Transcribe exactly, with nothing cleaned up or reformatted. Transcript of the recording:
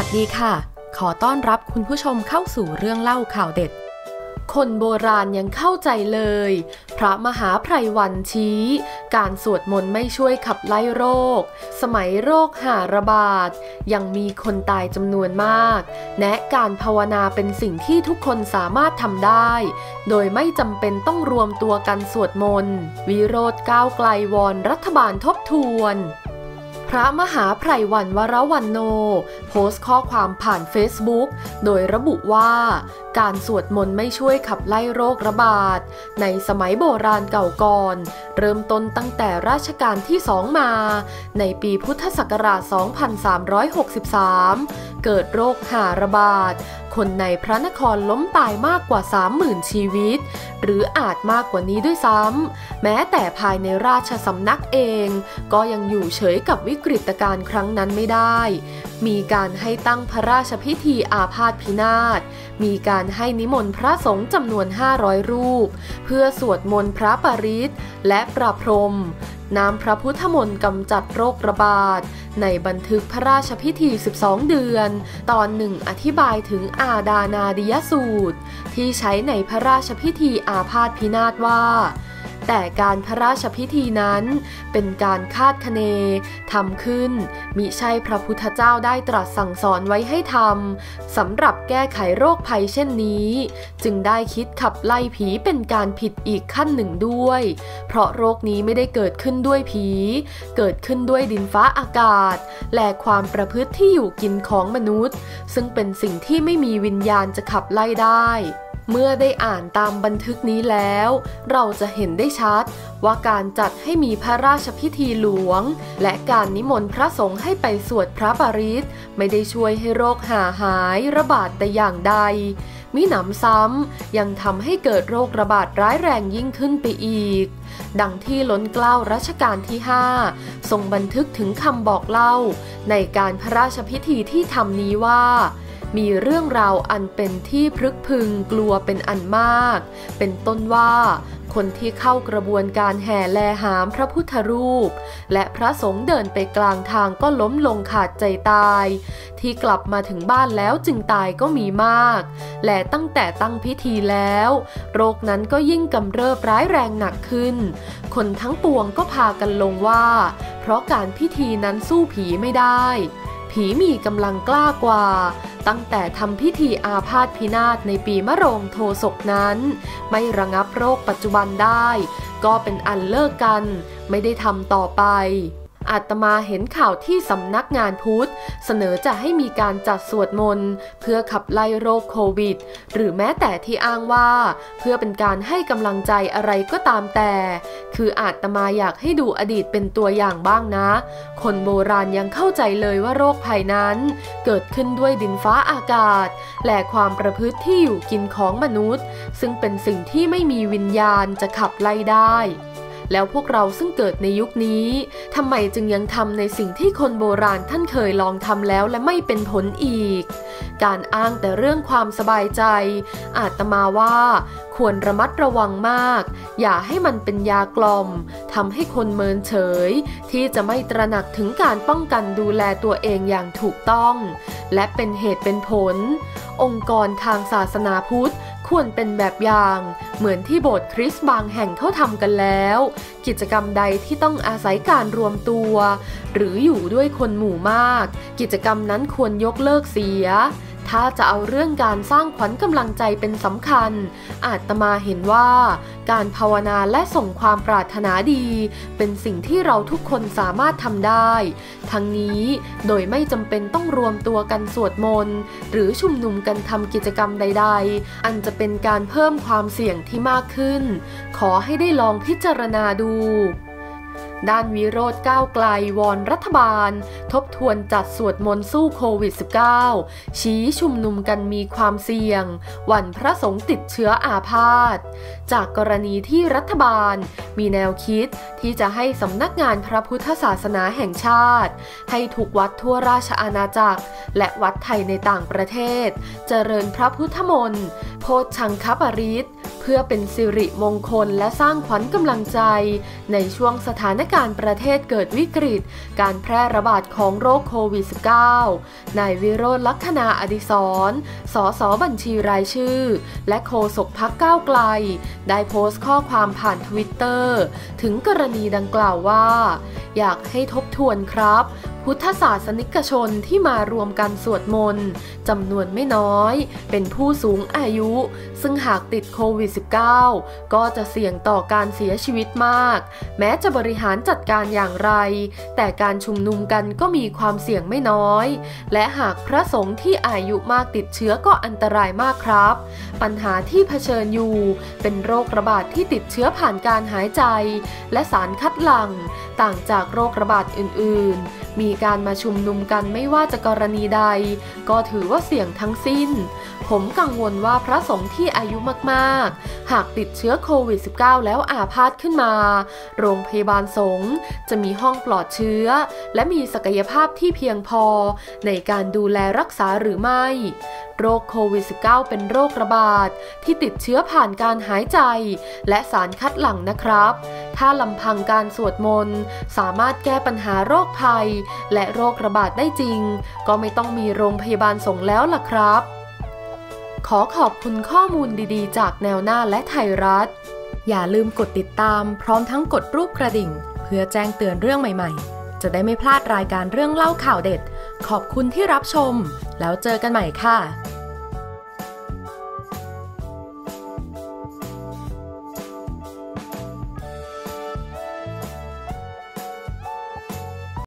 สดีค่ะขอต้อนรับคุณผู้ชมเข้าสู่เรื่องเล่าข่าวเด็ดคนโบราณยังเข้าใจเลยพระมหาไพรวันชี้การสวดมนต์ไม่ช่วยขับไล่โรคสมัยโรคหาระบาดยังมีคนตายจำนวนมากแนะการภาวนาเป็นสิ่งที่ทุกคนสามารถทำได้โดยไม่จำเป็นต้องรวมตัวกันสวดมนต์วิโรจน์ก้าวไกลวอนรัฐบาลทบทวนพระมหาไพรวันวรวันโนโพสต์ข้อความผ่าน Facebook โดยระบุว่าการสวดมนต์ไม่ช่วยขับไล่โรคระบาดในสมัยโบราณเก่าก่อนเริ่มต้นตั้งแต่รัชกาลที่สองมาในปีพุทธศักราช สองพันสามร้อยหกสิบสาม เกิดโรคหาระบาดคนในพระนครล้มตายมากกว่า สามหมื่น ชีวิตหรืออาจมากกว่านี้ด้วยซ้ำแม้แต่ภายในราชสำนักเองก็ยังอยู่เฉยกับวิกฤตการณ์ครั้งนั้นไม่ได้มีการให้ตั้งพระราชพิธีอาพาธพินาศมีการให้นิมนต์พระสงฆ์จำนวนห้าร้อยรูปเพื่อสวดมนต์พระปริตรและประพรมน้ำพระพุทธมนต์กำจัดโรคระบาดในบันทึกพระราชพิธีสิบสองเดือนตอนหนึ่งอธิบายถึงอาดานาดิยสูตรที่ใช้ในพระราชพิธีอาพาธพินาศว่าแต่การพระราชพิธีนั้นเป็นการคาดคะเนทำขึ้นมิใช่พระพุทธเจ้าได้ตรัสสั่งสอนไว้ให้ทำสำหรับแก้ไขโรคภัยเช่นนี้จึงได้คิดขับไล่ผีเป็นการผิดอีกขั้นหนึ่งด้วยเพราะโรคนี้ไม่ได้เกิดขึ้นด้วยผีเกิดขึ้นด้วยดินฟ้าอากาศและความประพฤติที่อยู่กินของมนุษย์ซึ่งเป็นสิ่งที่ไม่มีวิญญาณจะขับไล่ได้เมื่อได้อ่านตามบันทึกนี้แล้วเราจะเห็นได้ชัดว่าการจัดให้มีพระราชพิธีหลวงและการนิมนต์พระสงฆ์ให้ไปสวดพระปริตรไม่ได้ช่วยให้โรคหาหายระบาดแต่อย่างใดมิหนำซ้ำยังทำให้เกิดโรคระบาดร้ายแรงยิ่งขึ้นไปอีกดังที่ล้นเกล้ารัชกาลที่ห้าทรงบันทึกถึงคำบอกเล่าในการพระราชพิธีที่ทำนี้ว่ามีเรื่องราวอันเป็นที่พรึกพรึงกลัวเป็นอันมากเป็นต้นว่าคนที่เข้ากระบวนการแห่แลหามพระพุทธรูปและพระสงฆ์เดินไปกลางทางก็ล้มลงขาดใจตายที่กลับมาถึงบ้านแล้วจึงตายก็มีมากและตั้งแต่ตั้งพิธีแล้วโรคนั้นก็ยิ่งกำเริบร้ายแรงหนักขึ้นคนทั้งปวงก็พากันลงว่าเพราะการพิธีนั้นสู้ผีไม่ได้ผีมีกำลังกล้ากว่าตั้งแต่ทำพิธีอาพาธพินาศในปีมะโรงโทศกนั้นไม่ระงับโรคปัจจุบันได้ก็เป็นอันเลิกกันไม่ได้ทำต่อไปอาตมาเห็นข่าวที่สำนักงานพุทธเสนอจะให้มีการจัดสวดมนต์เพื่อขับไล่โรคโควิดหรือแม้แต่ที่อ้างว่าเพื่อเป็นการให้กำลังใจอะไรก็ตามแต่คืออาตมาอยากให้ดูอดีตเป็นตัวอย่างบ้างนะคนโบราณยังเข้าใจเลยว่าโรคภัยนั้นเกิดขึ้นด้วยดินฟ้าอากาศและความประพฤติที่อยู่กินของมนุษย์ซึ่งเป็นสิ่งที่ไม่มีวิญญาณจะขับไล่ได้แล้วพวกเราซึ่งเกิดในยุคนี้ทำไมจึงยังทำในสิ่งที่คนโบราณท่านเคยลองทำแล้วและไม่เป็นผลอีกการอ้างแต่เรื่องความสบายใจอาตมาว่าควรระมัดระวังมากอย่าให้มันเป็นยากล่อมทำให้คนเมินเฉยที่จะไม่ตระหนักถึงการป้องกันดูแลตัวเองอย่างถูกต้องและเป็นเหตุเป็นผลองค์กรทางศาสนาพุทธควรเป็นแบบอย่างเหมือนที่โบสถ์คริสต์บางแห่งเขาทำกันแล้วกิจกรรมใดที่ต้องอาศัยการรวมตัวหรืออยู่ด้วยคนหมู่มากกิจกรรมนั้นควรยกเลิกเสียถ้าจะเอาเรื่องการสร้างขวัญกำลังใจเป็นสำคัญอาตมาเห็นว่าการภาวนาและส่งความปรารถนาดีเป็นสิ่งที่เราทุกคนสามารถทำได้ทั้งนี้โดยไม่จำเป็นต้องรวมตัวกันสวดมนต์หรือชุมนุมกันทำกิจกรรมใดๆอันจะเป็นการเพิ่มความเสี่ยงที่มากขึ้นขอให้ได้ลองพิจารณาดูด้านวิโรจน์ก้าวไกลวอนรัฐบาลทบทวนจัดสวดมนต์สู้โควิด สิบเก้า ชี้ชุมนุมกันมีความเสี่ยงหวั่นพระสงฆ์ติดเชื้ออาพาธจากกรณีที่รัฐบาลมีแนวคิดที่จะให้สำนักงานพระพุทธศาสนาแห่งชาติให้ทุกวัดทั่วราชอาณาจักรและวัดไทยในต่างประเทศเจริญพระพุทธมนต์โพชฌังคปริต เพื่อเป็นสิริมงคลและสร้างขวัญกำลังใจในช่วงสถานการณ์ประเทศเกิดวิกฤตการแพร่ระบาดของของโรคโควิด สิบเก้า นายวิโรจน์ ลักษณะอดิศร สสบัญชีรายชื่อและโฆษกพรรคก้าวไกลได้โพสต์ข้อความผ่านทวิตเตอร์ถึงกรณีดังกล่าวว่าอยากให้ทบทวนครับพุทธศาสนิกชนที่มารวมกันสวดมนต์จำนวนไม่น้อยเป็นผู้สูงอายุซึ่งหากติดโควิด สิบเก้า ก็จะเสี่ยงต่อการเสียชีวิตมากแม้จะบริหารจัดการอย่างไรแต่การชุมนุมกันก็มีความเสี่ยงไม่น้อยและหากพระสงฆ์ที่อายุมากติดเชื้อก็อันตรายมากครับปัญหาที่เผชิญอยู่เป็นโรคระบาดที่ติดเชื้อผ่านการหายใจและสารคัดหลั่งต่างจากโรคระบาดอื่นๆมีการมาชุมนุมกันไม่ว่าจะกรณีใดก็ถือว่าเสี่ยงทั้งสิ้นผมกังวลว่าพระสงฆ์ที่อายุมากๆหากติดเชื้อโควิด สิบเก้า แล้วอาพาธขึ้นมาโรงพยาบาลสงฆ์จะมีห้องปลอดเชื้อและมีศักยภาพที่เพียงพอในการดูแลรักษาหรือไม่โรคโควิด สิบเก้า เป็นโรคระบาดที่ติดเชื้อผ่านการหายใจและสารคัดหลั่งนะครับถ้าลำพังการสวดมนต์สามารถแก้ปัญหาโรคภัยและโรคระบาดได้จริงก็ไม่ต้องมีโรงพยาบาลสงฆ์แล้วล่ะครับขอขอบคุณข้อมูลดีๆจากแนวหน้าและไทยรัฐอย่าลืมกดติดตามพร้อมทั้งกดรูปกระดิ่งเพื่อแจ้งเตือนเรื่องใหม่ๆจะได้ไม่พลาดรายการเรื่องเล่าข่าวเด็ดขอบคุณที่รับชมแล้วเจอกันใหม่ค่ะ